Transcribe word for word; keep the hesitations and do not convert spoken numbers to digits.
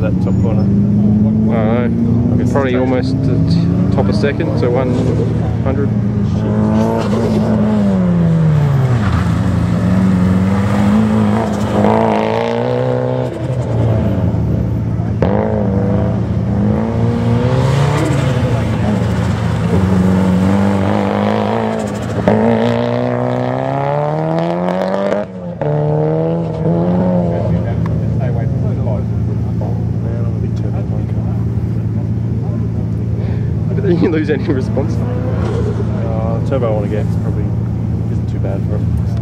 that top corner? I don't know. Probably almost at top of second, so one hundred. You lose any response? Uh, the turbo I want to get probably isn't too bad for it.